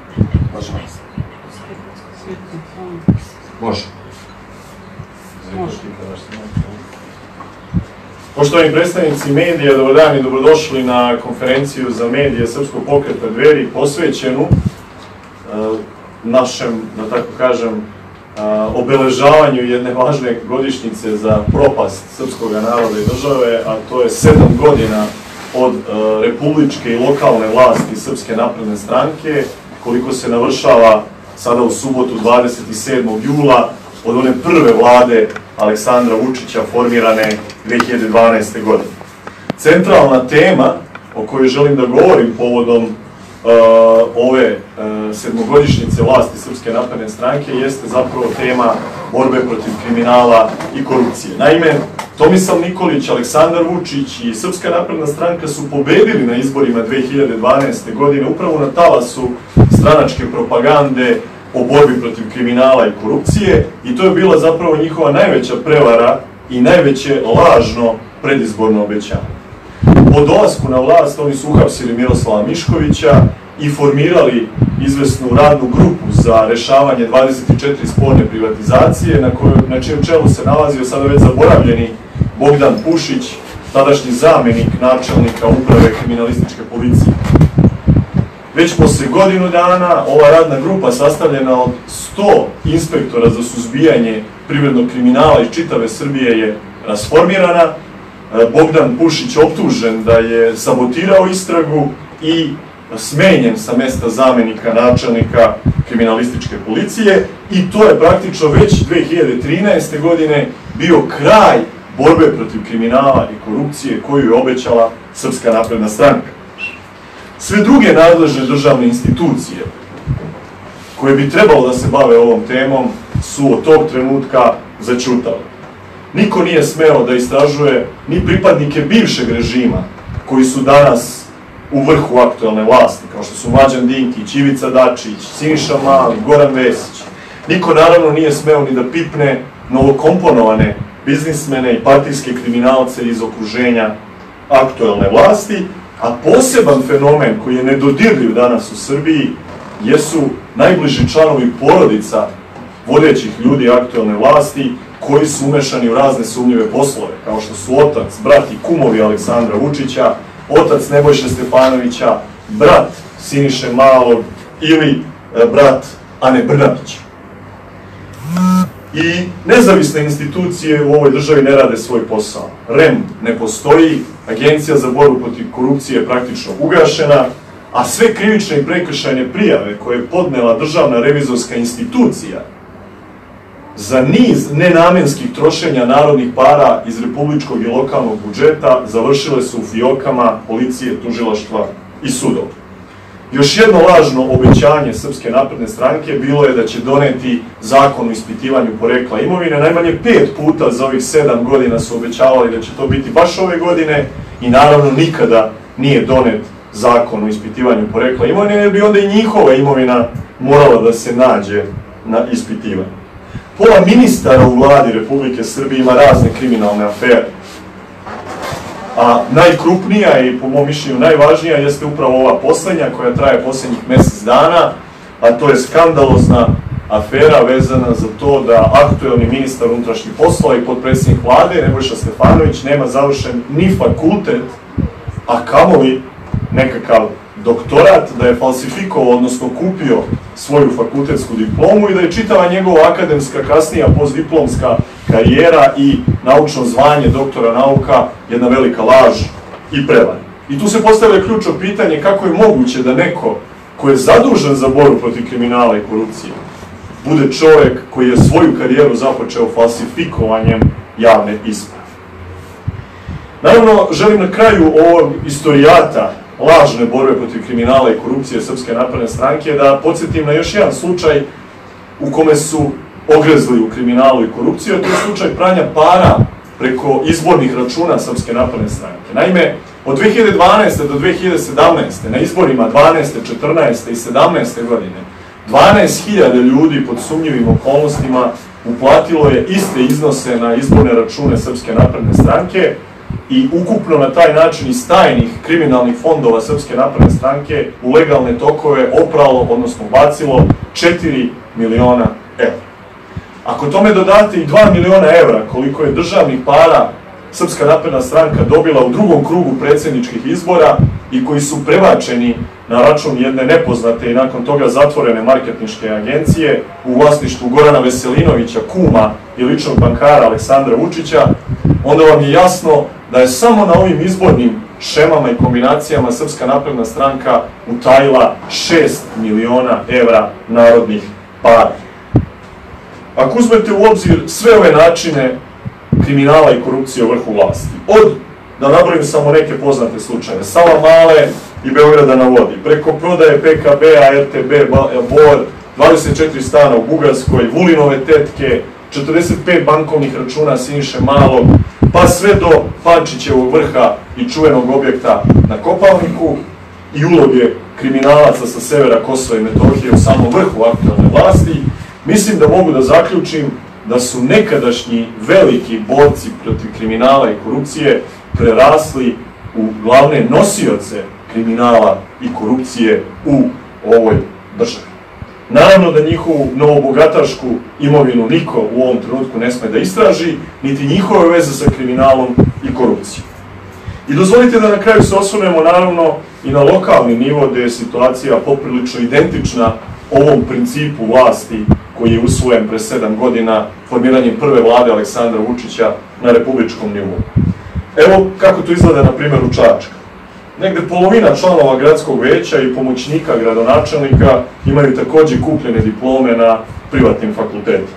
Može. Poštovani predstavnici medija, dobar dan i dobrodošli na konferenciju za medije Srpskog pokreta Dveri, posvećenu našem, da tako kažem, obeležavanju jedne važne godišnjice za propast srpskog naroda i države, a to je 7 godina od republičke i lokalne vlasti Srpske napredne stranke, koliko se navršava sada u subotu 27. jula od one prve vlade Aleksandra Vučića formirane 2012. godine. Centralna tema o kojoj želim da govorim povodom ove sedmogodišnjice vlasti Srpske napredne stranke jeste zapravo tema borbe protiv kriminala i korupcije. Naime, Tomislav Nikolić, Aleksandar Vučić i Srpska napredna stranka su pobedili na izborima 2012. godine upravo na talasu stranačke propagande o borbi protiv kriminala i korupcije i to je bila zapravo njihova najveća prevara i najveće lažno predizborno obećanje. Po dolasku na vlast oni su uhapsili Miroslava Miškovića i formirali izvesnu radnu grupu za rešavanje 24 sporne privatizacije na čijem čelu se nalazio sada već zaboravljeni Bogdan Pušić, tadašnji zamenik načelnika uprave kriminalističke policije. Već posle godinu dana ova radna grupa sastavljena od 100 inspektora za suzbijanje privrednog kriminala iz čitave Srbije je rasformirana. Bogdan Pušić optužen da je sabotirao istragu i smenjen sa mesta zamenika načelnika kriminalističke policije i to je praktično već 2013. godine bio kraj borbe protiv kriminala i korupcije koju je obećala Srpska napredna stranka. Sve druge nadležne državne institucije koje bi trebalo da se bave ovom temom su od tog trenutka zaćutale. Niko nije smeo da istražuje ni pripadnike bivšeg režima koji su danas u vrhu aktuelne vlasti, kao što su Mlađan Dinkić, Ivica Dačić, Siniša Mali, Goran Vesić. Niko naravno nije smeo ni da pipne novokomponovane biznismene i partijske kriminalce iz okruženja aktuelne vlasti, a poseban fenomen koji je nedodirljiv danas u Srbiji jesu najbliži članovi porodica vodećih ljudi aktuelne vlasti koji su umešani u razne sumnjive poslove, kao što su otac, brat i kumovi Aleksandra Vučića, otac Nebojše Stefanovića, brat Siniše Malog ili brat Ane Brnabić. I nezavisne institucije u ovoj državi ne rade svoj posao. REM ne postoji, Agencija za borbu protiv korupcije je praktično ugašena, a sve krivične i prekršajne prijave koje je podnela Državna revizorska institucija za niz nenamenskih trošenja narodnih para iz republičkog i lokalnog budžeta završile su u fiokama policije, tužilaštva i sudova. Još jedno lažno obećanje Srpske napredne stranke bilo je da će doneti zakon o ispitivanju porekla imovine. Najmanje 5 puta za ovih 7 godina su obećavali da će to biti baš ove godine i naravno nikada nije donet zakon o ispitivanju porekla imovine, jer bi onda i njihova imovina morala da se nađe na ispitivanju. Pola ministara u vladi Republike Srbije ima razne kriminalne afere. A najkrupnija i po mom mišljenju najvažnija jeste upravo ova poslednja koja traje poslednjih mesec dana, a to je skandalozna afera vezana za to da aktuelni ministar unutrašnjih poslova i potpredsjednik vlade Nebojša Stefanović nema završen ni fakultet, a kamoli nekakav doktorat, da je falsifikovao, odnosno kupio svoju fakultetsku diplomu i da je čitava njegova akademska, kasnija postdiplomska karijera i naučno zvanje doktora nauka jedna velika laž i prevara. I tu se postavlja ključno pitanje kako je moguće da neko ko je zadužen za borbu protiv kriminala i korupcije bude čovek koji je svoju karijeru započeo falsifikovanjem javne isprave. Naravno, želim na kraju ovog istorijata lažne borbe protiv kriminala i korupcije Srpske napredne stranke da podsjetim na još jedan slučaj u kome su ogrezli u kriminalu i korupciju, a to je slučaj pranja para preko izbornih računa Srpske napredne stranke. Naime, od 2012. do 2017. na izborima 12., 14. i 17. godine 12.000 ljudi pod sumnjivim okolnostima uplatilo je iste iznose na izborne račune Srpske napredne stranke, i ukupno na taj način iz tajnih kriminalnih fondova Srpske napredne stranke u legalne tokove opralo, odnosno bacilo 4 miliona evra. Ako tome dodate i 2 miliona evra koliko je državnih para Srpska napredna stranka dobila u drugom krugu predsjedničkih izbora i koji su prebačeni na račun jedne nepoznate i nakon toga zatvorene marketinške agencije u vlasništvu Gorana Veselinovića, kuma i ličnog bankara Aleksandra Vučića, onda vam je jasno da je samo na ovim izbornim šemama i kombinacijama Srpska napredna stranka utajila 6 miliona evra narodnih para. Ako uzmete u obzir sve ove načine kriminala i korupcije u vrhu vlasti, od, da nabrojim samo neke poznate slučaje, Savamale i Beograda na vodi, preko prodaje PKB-a, RTB, Bor, 24 stana u Bugarskoj, Vulinove tetke, 45 bankovnih računa Siniše Malog, pa sve do Pančićevog vrha i čuvenog objekta na Kopalniku i uloge kriminalaca sa severa Kosova i Metohije u samom vrhu aktualne vlasti, mislim da mogu da zaključim da su nekadašnji veliki borci protiv kriminala i korupcije prerasli u glavne nosioce kriminala i korupcije u ovoj državi. Naravno da njihovu novobogatašku imovinu niko u ovom trenutku ne sme da istraži, niti njihove veze sa kriminalom i korupcijom. I dozvolite da na kraju se osvrnemo naravno i na lokalni nivo gde je situacija poprilično identična ovom principu vlasti koji je usvojen pre 7 godina formiranjem prve vlade Aleksandra Vučića na republičkom nivou. Evo kako to izgleda na primjeru Čačka. Negde polovina članova gradskog veća i pomoćnika gradonačelnika imaju takođe kupljene diplome na privatnim fakultetima.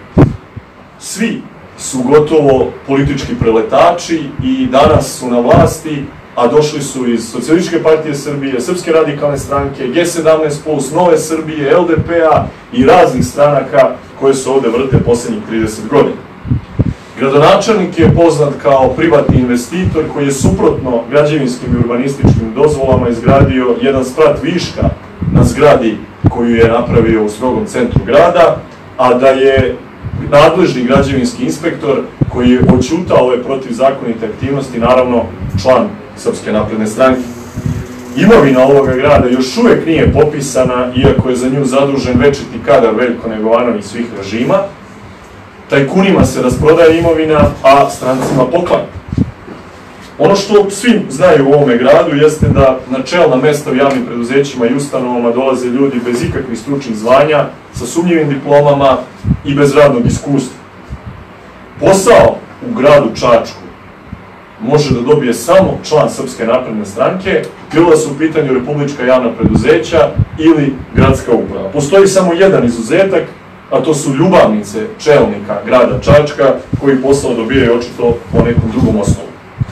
Svi su gotovo politički preletači i danas su na vlasti, a došli su iz Socijalističke partije Srbije, Srpske radikalne stranke, G17+, Nove Srbije, LDP-a i raznih stranaka koje se ovde vrte poslednjih 30 godina. Gradonačelnik je poznat kao privatni investitor koji je suprotno građevinskim i urbanističkim dozvolama izgradio jedan sprat viška na zgradi koju je napravio u strogom centru grada, a da je nadležni građevinski inspektor koji je oćutao ove protivzakonite aktivnosti, naravno član Srpske napredne stranke. Imovina ovoga grada još uvek nije popisana, iako je za nju zadužen večiti kadar Veljko Negovanović svih režima. Tajkunima se rasprodaje imovina, a strancima poklanja. Ono što svi znaju u ovome gradu jeste da na čelna mesta u javnim preduzećima i ustanovama dolaze ljudi bez ikakvih stručnih zvanja, sa sumnjivim diplomama i bez radnog iskustva. Posao u gradu Čačku može da dobije samo član Srpske napredne stranke, bilo da su u pitanju republička javna preduzeća ili gradska uprava. Postoji samo jedan izuzetak, a to su ljubavnice čelnika grada Čačka, koji posao dobijaju očito po nekom drugom osnovu.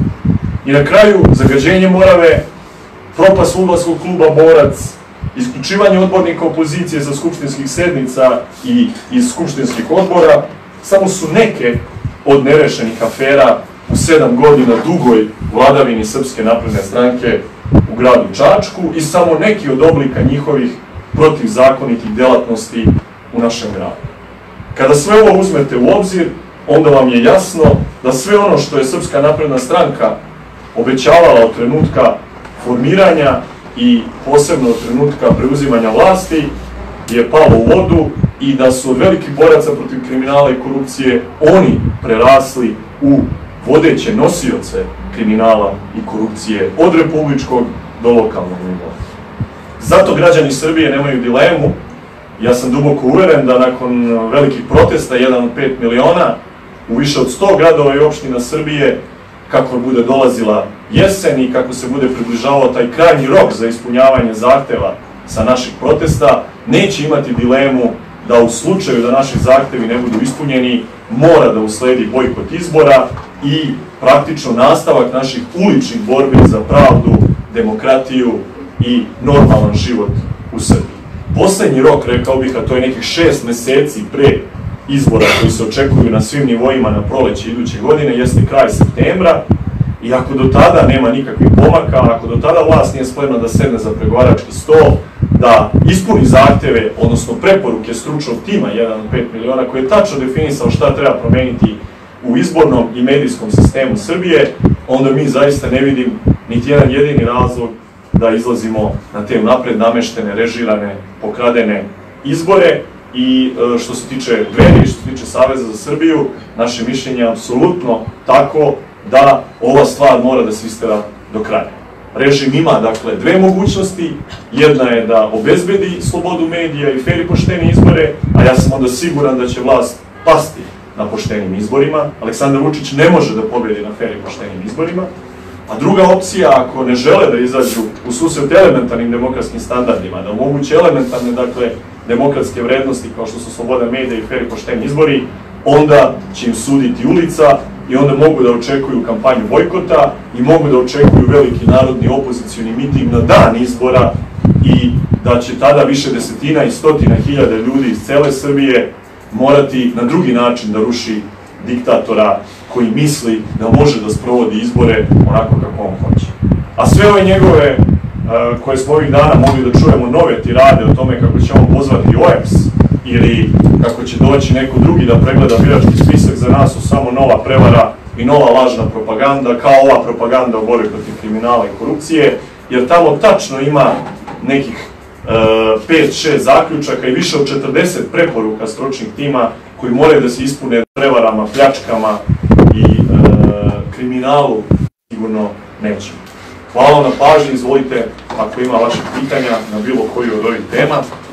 I na kraju, zagađenje Morave, propast fudbalskog kluba Borac, isključivanje odbornika opozicije sa skupštinskih sednica i iz skupštinskih odbora, samo su neke od nerešenih afera u 7 godina dugoj vladavini Srpske napredne stranke u gradu Čačku i samo neki od oblika njihovih protivzakonitih delatnosti u našem gradu. Kada sve ovo uzmete u obzir, onda vam je jasno da sve ono što je Srpska napredna stranka obećavala od trenutka formiranja i posebno od trenutka preuzimanja vlasti je palo u vodu i da su od velikih boraca protiv kriminala i korupcije oni prerasli u vodeće nosioce kriminala i korupcije od republičkog do lokalnog nivoa. Zato građani Srbije nemaju dilemu. Ja sam duboko uveren da nakon velikih protesta, 1 od 5 miliona, u više od 100 gradova i opština Srbije, kako bude dolazila jesen i kako se bude približavao taj krajnji rok za ispunjavanje zahteva sa naših protesta, neće imati dilemu da u slučaju da naši zahtevi ne budu ispunjeni, mora da usledi bojkot izbora i praktično nastavak naših uličnih borbi za pravdu, demokratiju i normalan život u Srbiji. Poslednji rok, rekao bih, a to je nekih 6 meseci pre izbora koji se očekuju na svim nivoima na proleće iduće godine, jeste kraj septembra i ako do tada nema nikakvih pomaka, ako do tada vlast nije spremna da sedne za pregovarački sto, da ispuni zahteve, odnosno preporuke stručnog tima 1 od 5 miliona koji je tačno definisao šta treba promeniti u izbornom i medijskom sistemu Srbije, onda mi zaista ne vidim niti jedan jedini razlog da izlazimo na te napred nameštene, režirane, pokradene izbore. I što se tiče Dveri, što se tiče Saveza za Srbiju, naše mišljenje je apsolutno tako da ova stvar mora da se istera do kraja. Režim ima, dakle, dve mogućnosti. Jedna je da obezbedi slobodu medija i fer i poštene izbore, a ja sam onda siguran da će vlast pasti na poštenim izborima. Aleksandar Vučić ne može da pobedi na fer i poštenim izborima. A druga opcija, ako ne žele da izađu u susret elementarnim demokratskim standardima, da omoguće elementarne, dakle, demokratske vrednosti kao što su sloboda medija i fer i pošteni izbori, onda će im suditi ulica i onda mogu da očekuju kampanju bojkota i mogu da očekuju veliki narodni opozicioni miting na dan izbora i da će tada više desetina i stotina hiljada ljudi iz cele Srbije morati na drugi način da ruši diktatora koji misli da može da sprovodi izbore onako kako on hoće. A sve ove njegove, koje smo ovih dana mogli da čujemo, nove tirade o tome kako će on pozvati OEBS ili kako će doći neko drugi da pregleda birački spisak, za nas su samo nova prevara i nova lažna propaganda, kao ova propaganda o borbi protiv kriminala i korupcije, jer tamo tačno ima nekih 5-6 zaključaka i više od 40 preporuka stručnih tima koji moraju da se ispune prevarama, pljačkama i kriminalu, sigurno nećemo. Hvala vam na pažnji, izvolite ako ima vaših pitanja na bilo koju od ovih tema.